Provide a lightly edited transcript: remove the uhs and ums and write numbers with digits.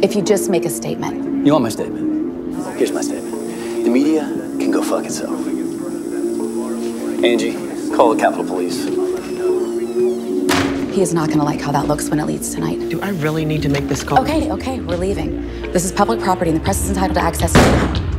if you just make a statement. You want my statement? Here's my statement. The media can go fuck itself. Angie, call the Capitol Police. He is not gonna like how that looks when it leads tonight. Do I really need to make this call? Okay, we're leaving. This is public property and the press is entitled to access to it.